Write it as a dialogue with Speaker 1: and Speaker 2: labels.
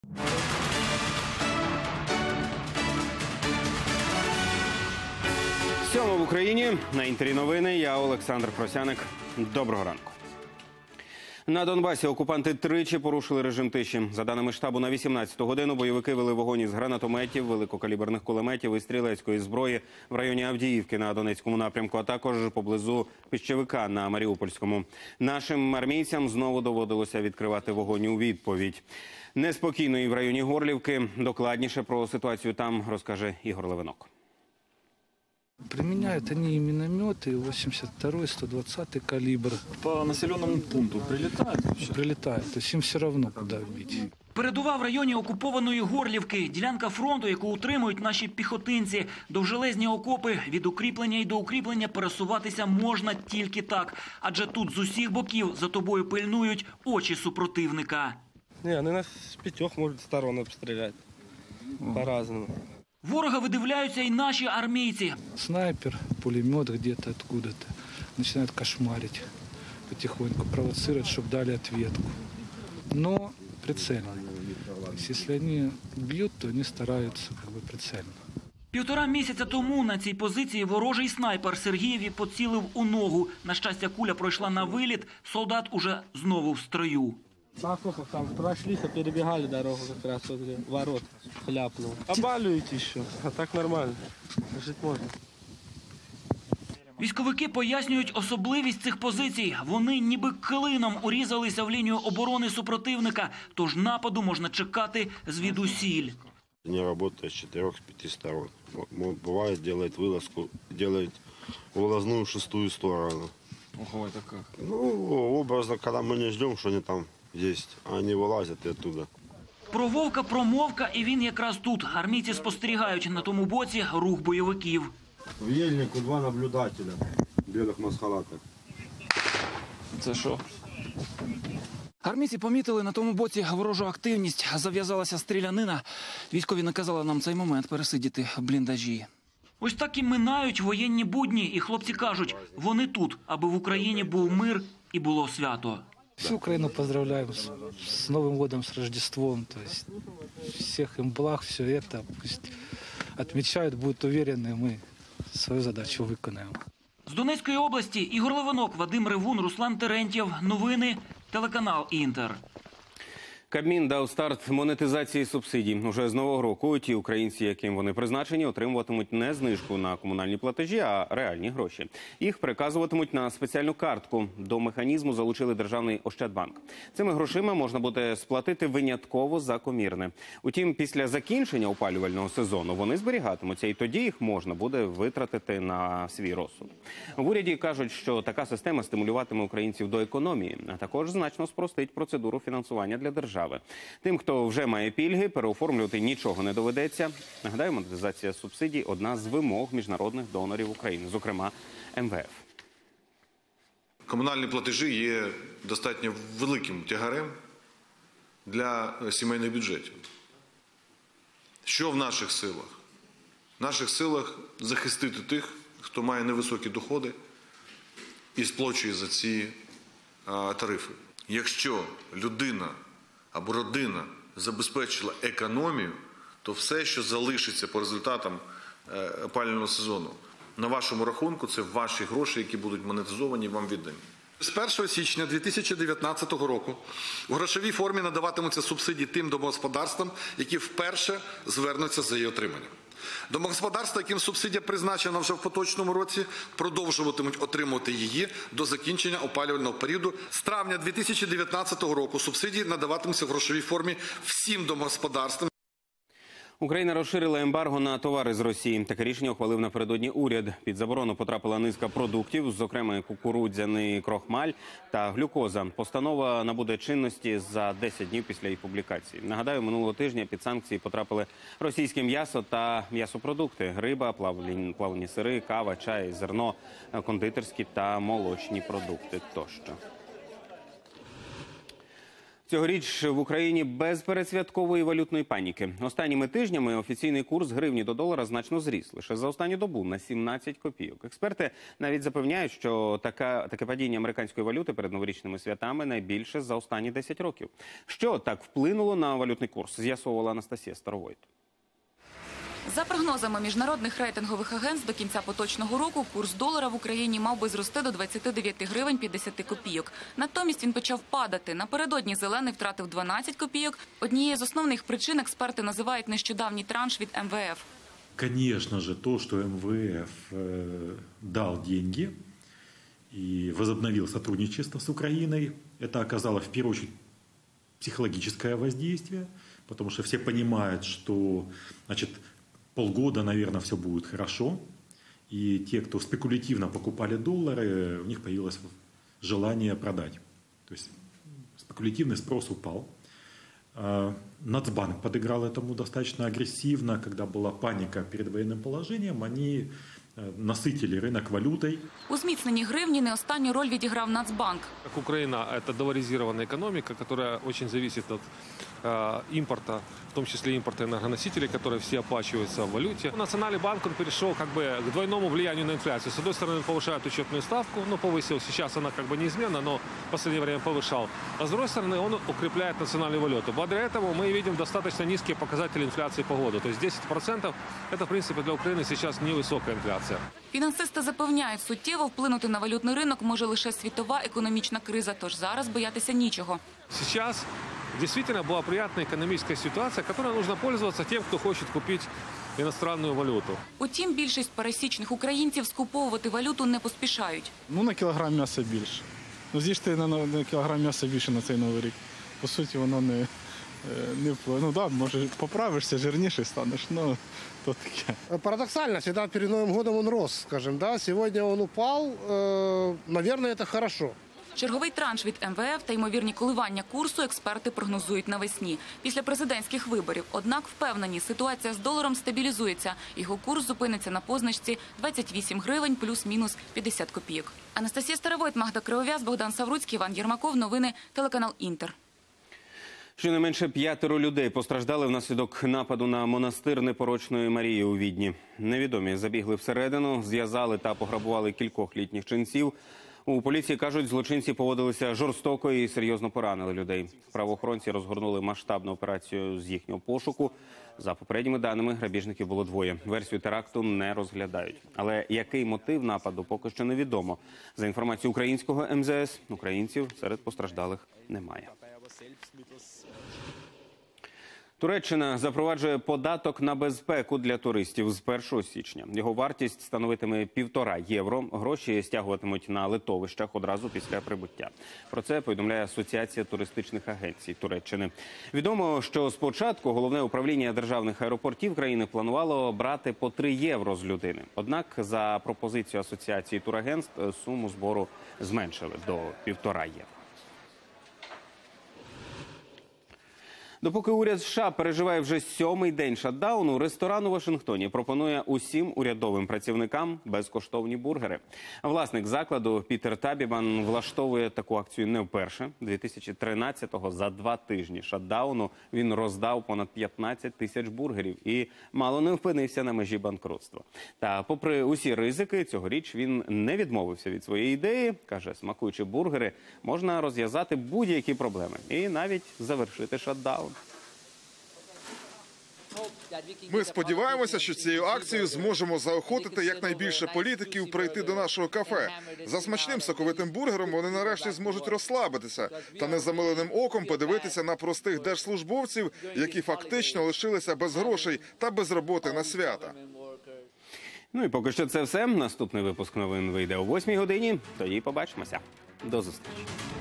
Speaker 1: Сьома в Україні. На Інтері новини. Я Олександр Просяник. Доброго ранку. На Донбасі окупанти тричі порушили режим тиші. За даними штабу, на 18-ту годину бойовики вели вогонь із гранатометів, великокаліберних кулеметів і стрілецької зброї в районі Авдіївки на Донецькому напрямку, а також поблизу Піщевика на Маріупольському. Нашим армійцям знову доводилося відкривати вогонь у відповідь. Неспокійно і в районі Горлівки. Докладніше про ситуацію там розкаже Ігор Левинок.
Speaker 2: Применяют они и минометы, 82-й, 120-й калибр.
Speaker 3: По населенному пункту прилетают вообще?
Speaker 2: Прилетают, то есть им все равно, куда бить.
Speaker 4: Передова в районі окупованої Горлівки. Ділянка фронту, яку утримують наші піхотинці. Довжелезні окопи. Від укріплення і до укріплення пересуватися можна тільки так. Адже тут з усіх боків за тобою пильнують очі супротивника.
Speaker 5: Не, они нас с 5 может сторон обстрелять. По-разному.
Speaker 4: Ворога видивляються і наші армійці.
Speaker 2: Снайпер, пулемет где-то откуда-то. Начинают кошмарить потихоньку, провоцировать, чтобы дали ответку. Но прицельно. То есть, если они бьют, то они стараются прицельно.
Speaker 4: 1,5 місяця тому на цій позиції ворожий снайпер Сергієві поцілив у ногу. На щастя, куля пройшла на виліт, солдат уже знову в строю.
Speaker 5: На окопах там прошлись, перебегали дорогу как раз возле ворот, хляпнул. Обаливаете еще, а так нормально, жить можно.
Speaker 4: Військовики пояснюють особливість цих позицій. Вони ніби клином урізалися в лінію оборони супротивника, тож нападу можна чекати звідусіль.
Speaker 6: Не работает с 4-5 сторон. Бывает, делает вылазку, делает вылазную 6-ю сторону.
Speaker 3: Ого, это как?
Speaker 6: Ну, образно, когда мы не ждем, что они там есть, а они вылазят и оттуда.
Speaker 4: Про Вовка промовка, і він якраз тут. Армійці спостерігають на тому боці рух бойовиків.
Speaker 6: В Ельнику 2 наблюдателя в белых маскалатах.
Speaker 3: Це що?
Speaker 4: Армійці помітили на тому боці ворожу активність. Зав'язалася стрілянина. Військові наказали нам цей момент пересидіти в бліндажі. Ось так і минають воєнні будні. І хлопці кажуть, вони тут, аби в Україні був мир і було свято.
Speaker 2: Всю Украину поздравляем с Новым годом, с Рождеством. То есть всех им благ, все это пусть отмечают, будут уверены, мы свою задачу виконаємо.
Speaker 4: З Донецької області Ігор Левинок, Вадим Ревун, Руслан Терентьєв. Новини, телеканал «Інтер».
Speaker 1: Кабмін дав старт монетизації субсидій. Уже з нового року ті українці, яким вони призначені, отримуватимуть не знижку на комунальні платежі, а реальні гроші. Їх переказуватимуть на спеціальну картку. До механізму залучили Державний Ощадбанк. Цими грошима можна буде сплатити винятково за комірне. Утім, після закінчення опалювального сезону вони зберігатимуться, і тоді їх можна буде витратити на свій розсуд. В уряді кажуть, що така система стимулюватиме українців до економії, а також значно спростить процедуру фінансування для держави. Тим, хто вже має пільги, переоформлювати нічого не доведеться. Нагадаю, монетизація субсидій – одна з вимог міжнародних донорів України, зокрема МВФ.
Speaker 7: Комунальні платежі є достатньо великим тягарем для сімейних бюджетів. Що в наших силах? В наших силах захистити тих, хто має невисокі доходи і сплачує за ці тарифи. Якщо людина або родина забезпечила економію, то все, що залишиться по результатам опалювального сезону, на вашому рахунку, це ваші гроші, які будуть монетизовані і вам віддані.
Speaker 8: З 1 січня 2019 року у грошовій формі надаватимуться субсидії тим домогосподарствам, які вперше звернуться за її отриманням. Домогосподарства, яким субсидія призначена вже в поточному році, продовжуватимуть отримувати її до закінчення опалювального періоду. З травня 2019 року субсидії надаватимуться в грошовій формі всім домогосподарствам.
Speaker 1: Україна розширила ембарго на товари з Росії. Таке рішення ухвалив напередодні уряд. Під заборону потрапила низка продуктів, зокрема кукурудзяний крохмаль та глюкоза. Постанова набуде чинності за 10 днів після її публікації. Нагадаю, минулого тижня під санкції потрапили російське м'ясо та м'ясопродукти, риба, плавлені сири, кава, чай, зерно, кондитерські та молочні продукти тощо. Цьогоріч в Україні без передсвяткової валютної паніки. Останніми тижнями офіційний курс гривні до долара значно зріс. Лише за останню добу на 17 копійок. Експерти навіть запевняють, що таке падіння американської валюти перед новорічними святами найбільше за останні 10 років. Що так вплинуло на валютний курс, з'ясовувала Анастасія Старовойт.
Speaker 9: За прогнозами міжнародних рейтингових агентств, до кінця поточного року курс долара в Україні мав би зрости до 29 гривень 50 копійок. Натомість він почав падати. Напередодні зелений втратив 12 копійок. Однією з основних причин експерти називають нещодавній транш від МВФ.
Speaker 10: Конечно же, то, что МВФ дал деньги и возобновил сотрудничество с Украиной, это оказало в первую очередь психологическое воздействие, потому что все понимают, что, значит, полгода, наверное, все будет хорошо. И те, кто спекулятивно покупали доллары, у них появилось желание продать. То есть спекулятивный спрос упал. Нацбанк подыграл этому достаточно агрессивно. Когда была паника перед военным положением, они насытили рынок валютой.
Speaker 9: У зміцненні гривні не останню роль відіграв Нацбанк.
Speaker 11: Украина – это долларизированная экономика, которая очень зависит от импорта, в том числе импорта энергоносителей, которые все оплачиваются в валюте. Национальный банк он перешел к двойному влиянию на инфляцию. С одной стороны, он повышает учетную ставку, повысил, сейчас она неизменна, но в последнее время повышал. А с другой стороны, он укрепляет национальную валюту. Благодаря этому мы видим достаточно низкие показатели инфляции по году. То есть 10% – это, в принципе, для Украины сейчас невысокая инфляция.
Speaker 9: Фінансисти запевняють, суттєво вплинути на валютний ринок може лише світова економічна криза, тож зараз боятися нічого.
Speaker 11: Сейчас действительно была приятная экономическая ситуация, которой нужно пользоваться тем, кто хочет купить иностранную валюту.
Speaker 9: Утім, більшість пересічних українців скуповувати валюту не поспішають.
Speaker 2: На кілограм м'яса більше. З'їжте на кілограм м'яса більше на цей Новий рік. По суті, воно не впливає. Може, поправишся, жирніший станеш, то таке.
Speaker 5: Парадоксально, всегда перед Новым годом он рос, скажем, да. Сегодня он упал, наверное, это хорошо.
Speaker 9: Черговий транш від МВФ та ймовірні коливання курсу експерти прогнозують навесні, після президентських виборів. Однак впевнені, ситуація з доларом стабілізується. Його курс зупиниться на позначці 28 гривень плюс-мінус 50 копійок. Анастасія Старовойт, Магда Кривов'яз, Богдан Савруцький, Іван Єрмаков. Новини, телеканал «Інтер».
Speaker 1: Щонайменше 5 людей постраждали внаслідок нападу на монастир Непорочної Марії у Відні. Невідомі забігли всередину, зв'язали та пограбували кількох літніх ченців. У поліції кажуть, злочинці поводилися жорстоко і серйозно поранили людей. Правоохоронці розгорнули масштабну операцію з їхнього пошуку. За попередніми даними, грабіжників було 2. Версію теракту не розглядають. Але який мотив нападу, поки що невідомо. За інформацією українського МЗС, українців серед постраждалих немає. Туреччина запроваджує податок на безпеку для туристів з 1 січня. Його вартість становитиме 1,5 євро. Гроші стягуватимуть на литовищах одразу після прибуття. Про це повідомляє Асоціація туристичних агенцій Туреччини. Відомо, що спочатку Головне управління державних аеропортів країни планувало брати по 3 євро з людини. Однак за пропозицією Асоціації турагентств суму збору зменшили до 1,5 євро. Допоки уряд США переживає вже 7-й день шатдауну, ресторан у Вашингтоні пропонує усім урядовим працівникам безкоштовні бургери. Власник закладу Пітер Табібан влаштовує таку акцію не вперше. 2013-го за 2 тижні шатдауну він роздав понад 15 тисяч бургерів і мало не опинився на межі банкрутства. Та попри усі ризики, цьогоріч він не відмовився від своєї ідеї. Каже, смакуючи бургери, можна розв'язати будь-які проблеми і навіть завершити шатдаун.
Speaker 12: Ми сподіваємося, що цією акцією зможемо заохотити якнайбільше політиків прийти до нашого кафе. За смачним соковитим бургером вони нарешті зможуть розслабитися та незамиленим оком подивитися на простих держслужбовців, які фактично лишилися без грошей та без роботи на свята.
Speaker 1: Ну і поки що це все. Наступний випуск новин вийде о 8-й годині. Тоді побачимося. До зустрічі.